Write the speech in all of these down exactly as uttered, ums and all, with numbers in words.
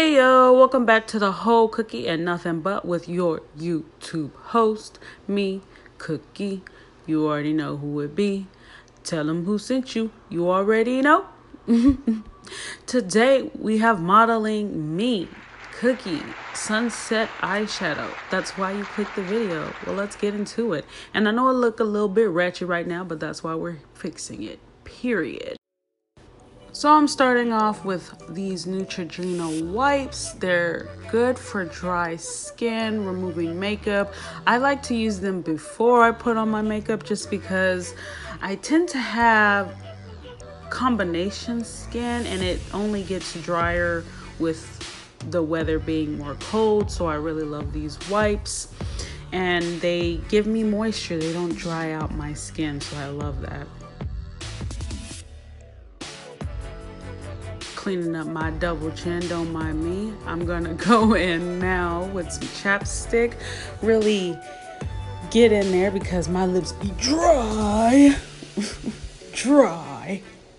Hey yo, welcome back to the Whole Cookie and Nothing But with your YouTube host, me, Cookie. You already know who it be. Tell them who sent you. You already know. Today we have modeling me, Cookie, sunset eyeshadow. That's why you clicked the video. Well, let's get into it. And I know I look a little bit ratchet right now, but that's why we're fixing it. Period. So I'm starting off with these Neutrogena wipes. They're good for dry skin, removing makeup. I like to use them before I put on my makeup just because I tend to have combination skin and it only gets drier with the weather being more cold. So I really love these wipes and they give me moisture. They don't dry out my skin, so I love that. Cleaning up my double chin, don't mind me. I'm gonna go in now with some chapstick, really get in there because my lips be dry. Dry.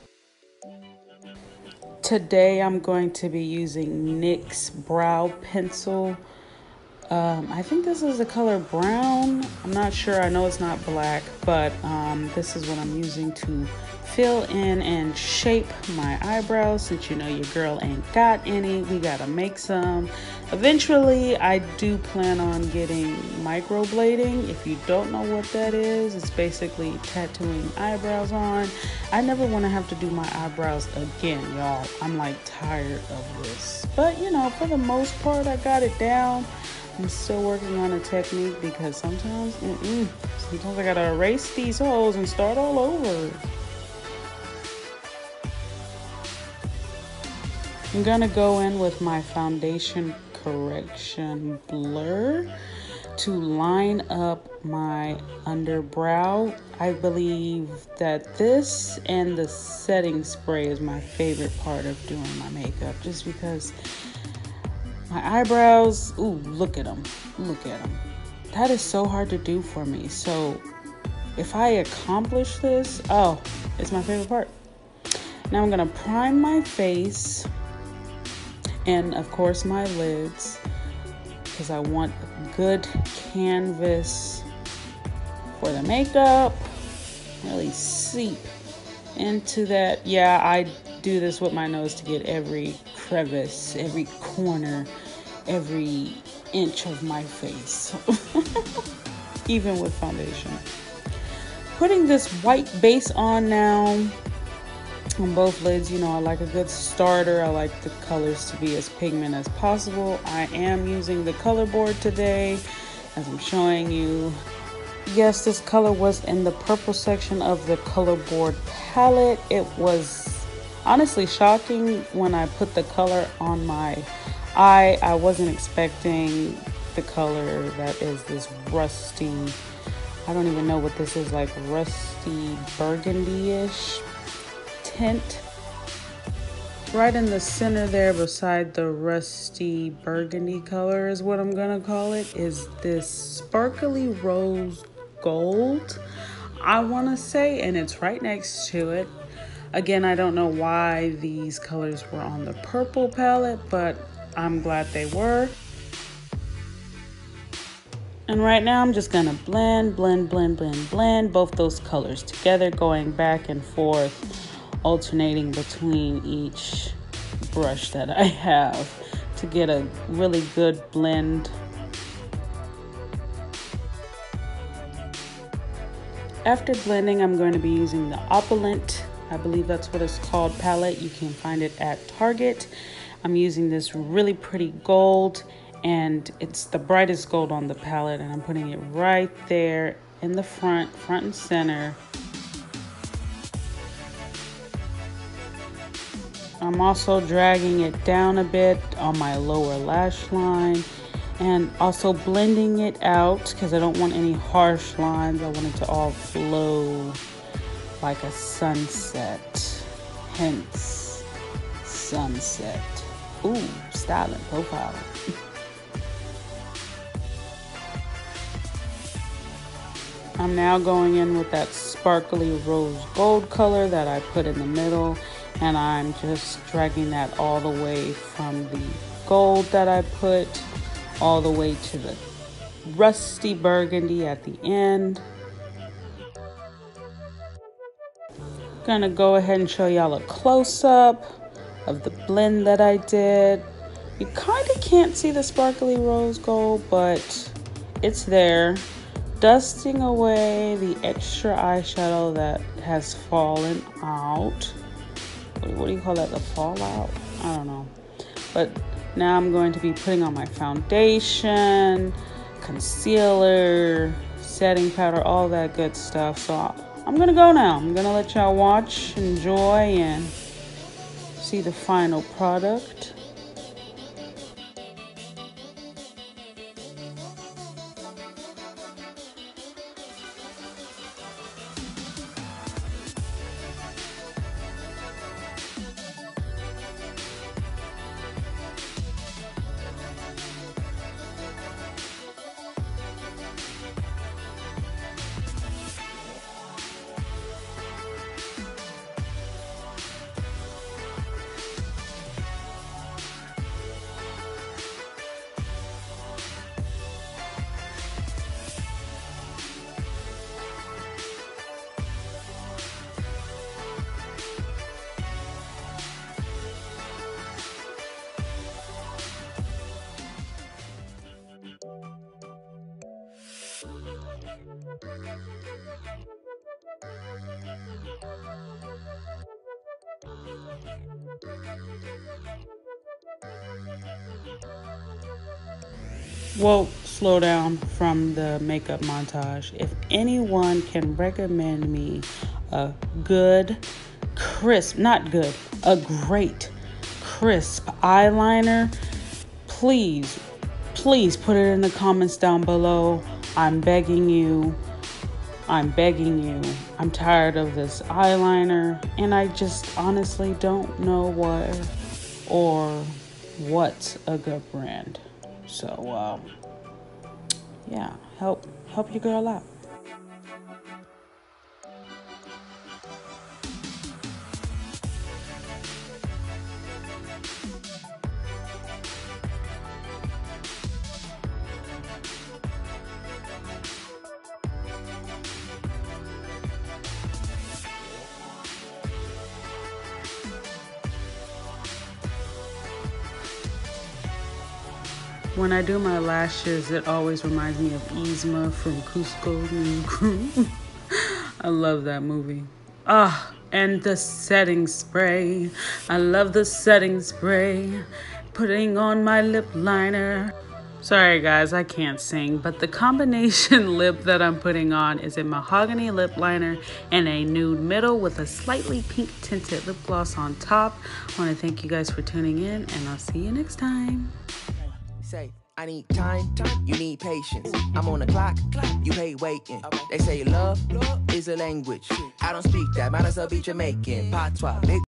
Today I'm going to be using NYX brow pencil. Um, I think this is the color brown. I'm not sure, I know it's not black, but um, this is what I'm using to fill in and shape my eyebrows. Since you know your girl ain't got any, we gotta make some. Eventually, I do plan on getting microblading. If you don't know what that is, it's basically tattooing eyebrows on. I never want to have to do my eyebrows again, y'all. I'm like tired of this. But you know, for the most part, I got it down. I'm still working on a technique because sometimes, mm-mm, sometimes I gotta erase these holes and start all over. I'm gonna go in with my foundation correction blur to line up my underbrow. I believe that this and the setting spray is my favorite part of doing my makeup, just because my eyebrows, ooh, look at them, look at them. That is so hard to do for me. So if I accomplish this, oh, it's my favorite part. Now I'm gonna prime my face and of course my lids because I want good canvas for the makeup. Really seep into that. Yeah, I do this with my nose to get every crevice, every corner, every inch of my face, even with foundation. Putting this white base on now on both lids. You know, I like a good starter. I like the colors to be as pigment as possible. I am using the color board today as I'm showing you. Yes, this color was in the purple section of the color board palette. It was honestly shocking when I put the color on my eye. I wasn't expecting the color that is this rusty, I don't even know what this is, like rusty burgundy-ish tint. Right in the center there beside the rusty burgundy color is what I'm gonna call it, is this sparkly rose gold, I wanna say, and it's right next to it. Again, I don't know why these colors were on the purple palette, but I'm glad they were. And right now I'm just gonna blend, blend, blend, blend, blend both those colors together, going back and forth, alternating between each brush that I have to get a really good blend. After blending, I'm going to be using the Opulent, I believe that's what it's called, palette. You can find it at Target. I'm using this really pretty gold, and it's the brightest gold on the palette, and I'm putting it right there in the front, front and center. I'm also dragging it down a bit on my lower lash line and also blending it out because I don't want any harsh lines. I want it to all flow like a sunset, hence sunset. Ooh, styling, profiling. I'm now going in with that sparkly rose gold color that I put in the middle, and I'm just dragging that all the way from the gold that I put all the way to the rusty burgundy at the end. Gonna go ahead and show y'all a close-up of the blend that I did. You kind of can't see the sparkly rose gold, but it's there. Dusting away the extra eyeshadow that has fallen out. What do you call that? The fallout? I don't know. But now I'm going to be putting on my foundation, concealer, setting powder, all that good stuff. So I'm gonna go now. I'm gonna let y'all watch, enjoy, and see the final product. Well, slow down from the makeup montage. If anyone can recommend me a good, crisp, not good, a great, crisp eyeliner, please, please put it in the comments down below. I'm begging you. I'm begging you. I'm tired of this eyeliner, and I just honestly don't know where or what's a good brand. So, um, yeah, help help your girl out. When I do my lashes, it always reminds me of Yzma from Cusco New Crew. I love that movie. Ah, and the setting spray. I love the setting spray. Putting on my lip liner. Sorry guys, I can't sing, but the combination lip that I'm putting on is a mahogany lip liner and a nude middle with a slightly pink tinted lip gloss on top. I want to thank you guys for tuning in, and I'll see you next time. Say, I need time, time, you need patience. I'm on the clock, you hate waiting. They say love is a language. I don't speak that, might as well be Jamaican. Patois, big